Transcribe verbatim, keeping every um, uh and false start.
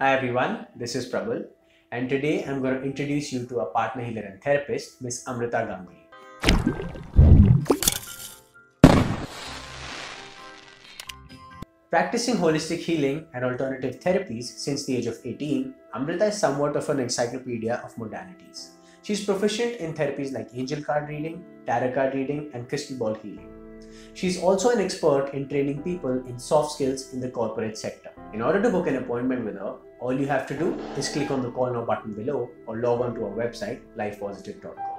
Hi everyone, this is Prabal, and today I'm going to introduce you to a partner healer and therapist, Miss Amrita Ganguly. Practicing holistic healing and alternative therapies since the age of eighteen, Amrita is somewhat of an encyclopedia of modalities. She's proficient in therapies like angel card reading, tarot card reading, and crystal ball healing. She's also an expert in training people in soft skills in the corporate sector. In order to book an appointment with her, all you have to do is click on the call now button below or log on to our website life positive dot com.